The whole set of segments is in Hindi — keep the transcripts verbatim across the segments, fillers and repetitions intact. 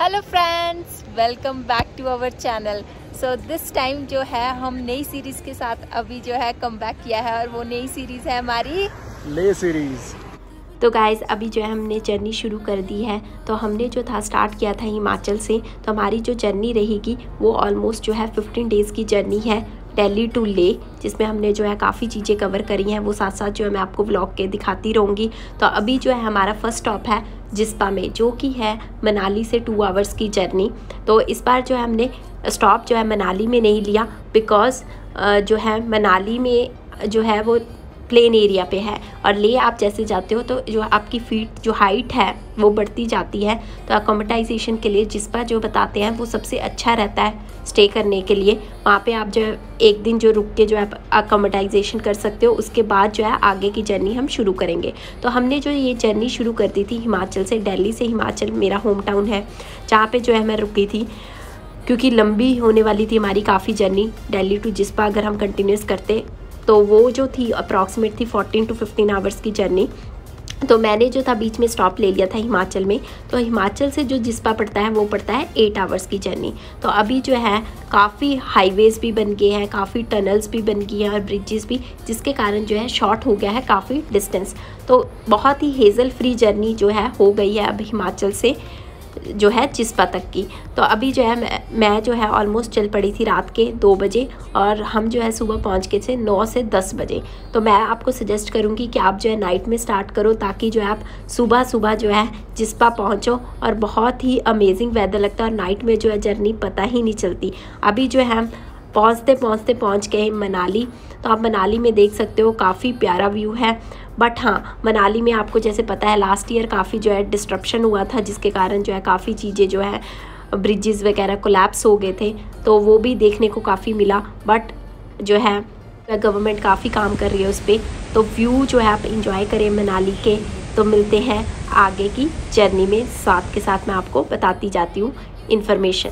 Hello friends, welcome back to our channel. So this time जो है हम नई सीरीज़ के साथ अभी जो है कम बैक किया है और वो नई सीरीज़ है हमारी ले सीरीज़। तो गाइज़ अभी जो है हमने जर्नी शुरू कर दी है। तो हमने जो था स्टार्ट किया था हिमाचल से, तो हमारी जो जर्नी रहेगी वो ऑलमोस्ट जो है फिफ्टीन डेज़ की जर्नी है दिल्ली टू ले, जिसमें हमने जो है काफ़ी चीज़ें कवर करी हैं। वो साथ साथ जो है मैं आपको व्लॉग के दिखाती रहूँगी। तो अभी जो है हमारा फर्स्ट स्टॉप है जिस्पा में, जो कि है मनाली से टू आवर्स की जर्नी। तो इस बार जो है हमने स्टॉप जो है मनाली में नहीं लिया, बिकॉज़ जो है मनाली में जो है वो प्लेन एरिया पे है और ले आप जैसे जाते हो तो जो आपकी फीट जो हाइट है वो बढ़ती जाती है। तो अकोमोडाइजेशन के लिए जिस्पा जो बताते हैं वो सबसे अच्छा रहता है स्टे करने के लिए। वहाँ पे आप जो है एक दिन जो रुक के जो है अकोमोडाइजेशन कर सकते हो, उसके बाद जो है आगे की जर्नी हम शुरू करेंगे। तो हमने जो ये जर्नी शुरू कर दी थी हिमाचल से। दिल्ली से हिमाचल मेरा होम टाउन है, जहाँ पे जो है मैं रुकी थी, क्योंकि लंबी होने वाली थी हमारी काफ़ी जर्नी। दिल्ली टू जिस्पा अगर हम कंटिन्यूस करते तो वो जो थी अप्रॉक्सीमेट थी फोर्टीन टू फिफ्टीन आवर्स की जर्नी। तो मैंने जो था बीच में स्टॉप ले लिया था हिमाचल में। तो हिमाचल से जो जिस्पा पड़ता है वो पड़ता है एट आवर्स की जर्नी। तो अभी जो है काफ़ी हाईवेज़ भी बन गए हैं, काफ़ी टनल्स भी बन गई हैं और ब्रिजेस भी, जिसके कारण जो है शॉर्ट हो गया है काफ़ी डिस्टेंस। तो बहुत ही हेज़ल फ्री जर्नी जो है हो गई है अब हिमाचल से जो है जिस्पा तक की। तो अभी जो है मैं, मैं जो है ऑलमोस्ट चल पड़ी थी रात के दो बजे और हम जो है सुबह पहुंच गए थे नौ से दस बजे। तो मैं आपको सजेस्ट करूंगी कि आप जो है नाइट में स्टार्ट करो, ताकि जो है आप सुबह सुबह जो है जिस्पा पहुंचो और बहुत ही अमेजिंग वेदर लगता है और नाइट में जो है जर्नी पता ही नहीं चलती। अभी जो है हम पहुँचते पहुँचते पहुँच गए मनाली। तो आप मनाली में देख सकते हो काफ़ी प्यारा व्यू है। बट हाँ, मनाली में आपको जैसे पता है लास्ट ईयर काफ़ी जो है डिस्ट्रप्शन हुआ था, जिसके कारण जो है काफ़ी चीज़ें जो है ब्रिजेस वगैरह कोलैप्स हो गए थे। तो वो भी देखने को काफ़ी मिला। बट जो है गवर्नमेंट काफ़ी काम कर रही है उस पर। तो व्यू जो है आप इंजॉय करें मनाली के। तो मिलते हैं आगे की जर्नी में, साथ के साथ मैं आपको बताती जाती हूँ इन्फॉर्मेशन।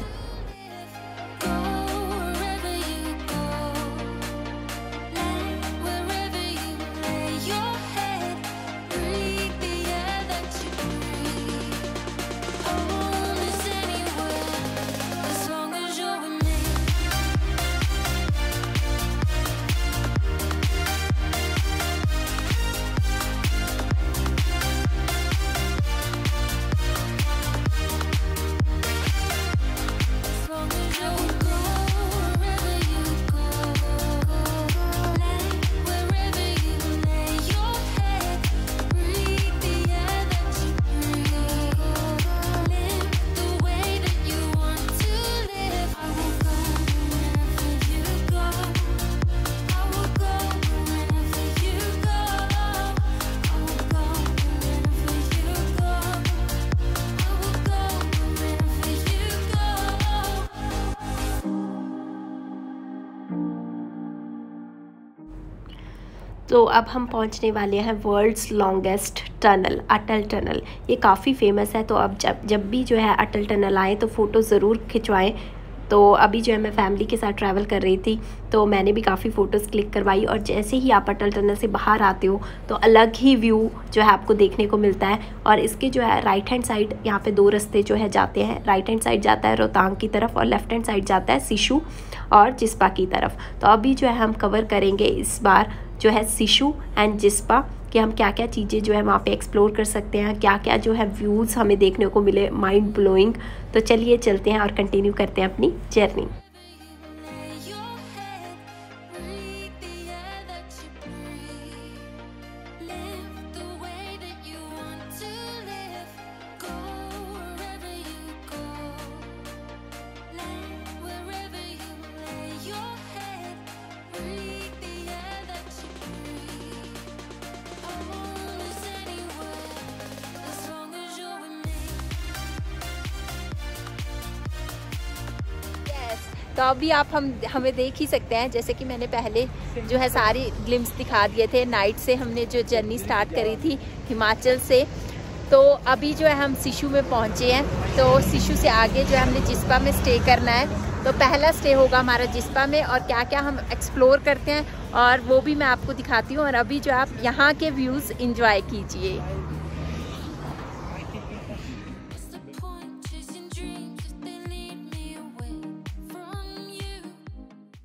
तो अब हम पहुंचने वाले हैं world's longest tunnel, Atal tunnel. ये काफ़ी फेमस है। तो अब जब जब भी जो है अटल टनल आए तो फ़ोटो ज़रूर खिंचवाएं। तो अभी जो है मैं फैमिली के साथ ट्रैवल कर रही थी, तो मैंने भी काफ़ी फ़ोटोज़ क्लिक करवाई। और जैसे ही आप अटल टनल से बाहर आते हो तो अलग ही व्यू जो है आपको देखने को मिलता है। और इसके जो है राइट हैंड साइड यहाँ पे दो रास्ते जो है जाते हैं। राइट हैंड साइड जाता है रोहतांग की तरफ और लेफ्ट हैंड साइड जाता है सिशु और जिस्पा की तरफ। तो अभी जो है हम कवर करेंगे इस बार जो है सिशु एंड जिस्पा, कि हम क्या क्या चीज़ें जो है वहाँ पे एक्सप्लोर कर सकते हैं, क्या क्या जो है व्यूज़ हमें देखने को मिले माइंड ब्लोइंग। तो चलिए चलते हैं और कंटिन्यू करते हैं अपनी जर्नी। तो अभी आप हम हमें देख ही सकते हैं, जैसे कि मैंने पहले जो है सारी ग्लिम्स दिखा दिए थे। नाइट से हमने जो जर्नी स्टार्ट करी थी हिमाचल से, तो अभी जो है हम सिशु में पहुंचे हैं। तो सिशु से आगे जो है हमने जिस्पा में स्टे करना है। तो पहला स्टे होगा हमारा जिस्पा में और क्या क्या हम एक्सप्लोर करते हैं और वो भी मैं आपको दिखाती हूँ। और अभी जो आप यहाँ के व्यूज़ इंजॉय कीजिए।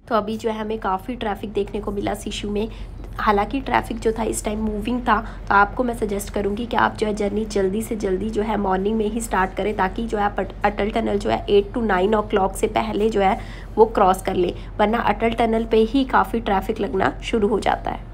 तो अभी जो है हमें काफ़ी ट्रैफिक देखने को मिला सिशु में। हालांकि ट्रैफिक जो था इस टाइम मूविंग था, तो आपको मैं सजेस्ट करूंगी कि आप जो है जर्नी जल्दी से जल्दी जो है मॉर्निंग में ही स्टार्ट करें, ताकि जो है आप अटल टनल जो है eight to nine o'clock से पहले जो है वो क्रॉस कर ले, वरना अटल टनल पे ही काफ़ी ट्रैफिक लगना शुरू हो जाता है।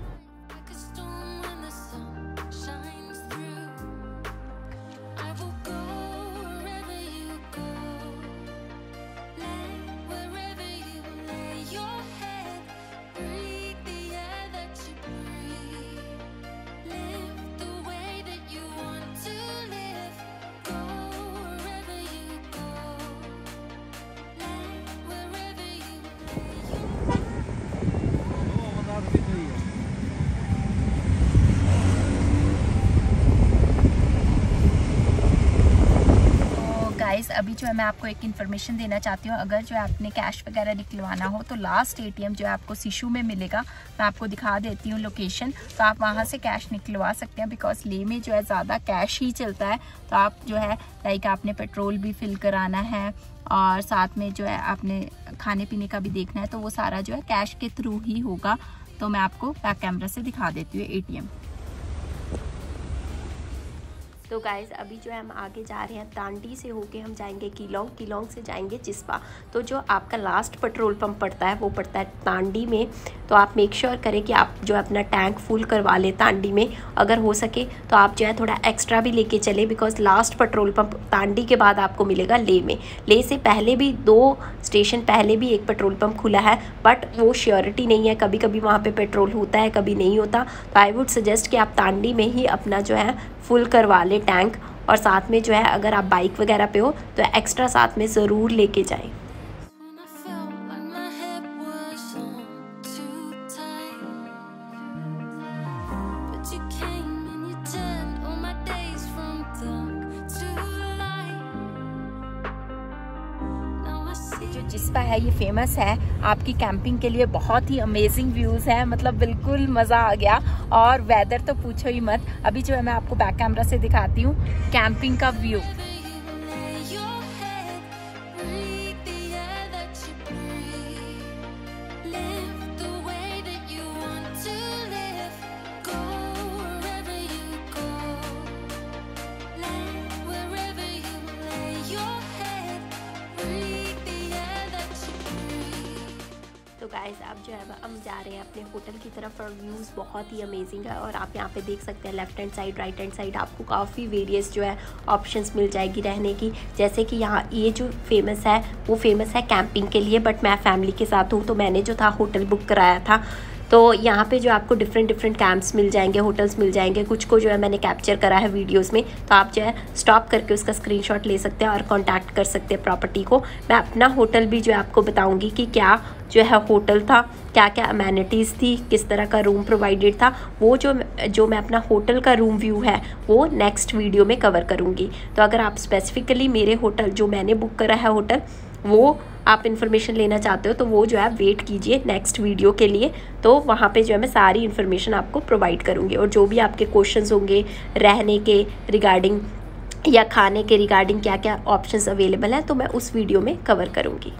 गाइस अभी जो है मैं आपको एक इन्फॉर्मेशन देना चाहती हूँ। अगर जो है आपने कैश वगैरह निकलवाना हो तो लास्ट एटीएम जो है आपको सिशु में मिलेगा। मैं आपको दिखा देती हूँ लोकेशन, तो आप वहाँ से कैश निकलवा सकते हैं, बिकॉज ले में जो है ज़्यादा कैश ही चलता है। तो आप जो है लाइक आपने पेट्रोल भी फिल कराना है और साथ में जो है आपने खाने पीने का भी देखना है, तो वो सारा जो है कैश के थ्रू ही होगा। तो मैं आपको बैक कैमरा से दिखा देती हूँ एटीएम। तो गाइज़ अभी जो है हम आगे जा रहे हैं, तांडी से होके हम जाएंगे कीलोंग, कीलोंग से जाएंगे चिस्पा। तो जो आपका लास्ट पेट्रोल पंप पड़ता है वो पड़ता है तांडी में। तो आप मेक श्योर करें कि आप जो अपना टैंक फुल करवा लें तांडी में। अगर हो सके तो आप जो है थोड़ा एक्स्ट्रा भी लेके चले, because last petrol pump Tandi के बाद आपको मिलेगा ले में। ले से पहले भी दो स्टेशन पहले भी एक पेट्रोल पंप खुला है, बट वो श्योरिटी नहीं है, कभी कभी वहाँ पे पेट्रोल होता है कभी नहीं होता। तो आई वुड सजेस्ट कि आप तांडी में ही अपना जो है फुल करवा लें टैंक। और साथ में जो है अगर आप बाइक वगैरह पे हो तो एक्स्ट्रा साथ में ज़रूर लेके जाएं। जो जिस्पा है ये फेमस है आपकी कैंपिंग के लिए। बहुत ही अमेजिंग व्यूज है, मतलब बिल्कुल मजा आ गया। और वेदर तो पूछो ही मत। अभी जो है मैं आपको बैक कैमरा से दिखाती हूँ कैंपिंग का व्यू। तो गाइस अब जो है हम जा रहे हैं अपने होटल की तरफ और व्यूज़ बहुत ही अमेजिंग है। और आप यहाँ पे देख सकते हैं left hand side right hand side आपको काफ़ी वेरियस जो है ऑप्शंस मिल जाएगी रहने की। जैसे कि यहाँ ये जो फेमस है वो फेमस है कैंपिंग के लिए, बट मैं फैमिली के साथ हूँ तो मैंने जो था होटल बुक कराया था। तो यहाँ पे जो आपको डिफरेंट डिफरेंट कैंप्स मिल जाएंगे, होटल्स मिल जाएंगे। कुछ को जो है मैंने कैप्चर करा है वीडियोस में, तो आप जो है स्टॉप करके उसका स्क्रीनशॉट ले सकते हैं और कांटेक्ट कर सकते हैं प्रॉपर्टी को। मैं अपना होटल भी जो है आपको बताऊंगी कि क्या जो है होटल था, क्या क्या अमेनिटीज़ थी, किस तरह का रूम प्रोवाइडेड था। वो जो जो मैं अपना होटल का रूम व्यू है वो नेक्स्ट वीडियो में कवर करूँगी। तो अगर आप स्पेसिफिकली मेरे होटल जो मैंने बुक करा है होटल वो आप इन्फॉर्मेशन लेना चाहते हो तो वो जो है वेट कीजिए नेक्स्ट वीडियो के लिए। तो वहाँ पे जो है मैं सारी इन्फॉर्मेशन आपको प्रोवाइड करूँगी। और जो भी आपके क्वेश्चंस होंगे रहने के रिगार्डिंग या खाने के रिगार्डिंग क्या क्या ऑप्शंस अवेलेबल हैं तो मैं उस वीडियो में कवर करूँगी।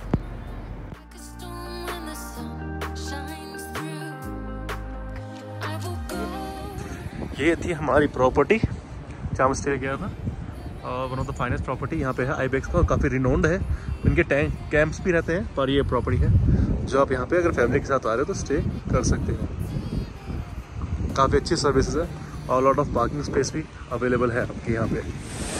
ये थी हमारी प्रॉपर्टी जहाँ हम स्टे किया था। One of the finest property यहाँ पे है आइबेक्स का, काफ़ी रिनोन्ड है। इनके टैंक कैंप्स भी रहते हैं, पर ये प्रॉपर्टी है जो आप यहाँ पे अगर फैमिली के साथ आ रहे हो तो स्टे कर सकते हो। काफ़ी अच्छी सर्विसेज है और लॉट ऑफ पार्किंग स्पेस भी अवेलेबल है आपके यहाँ पे।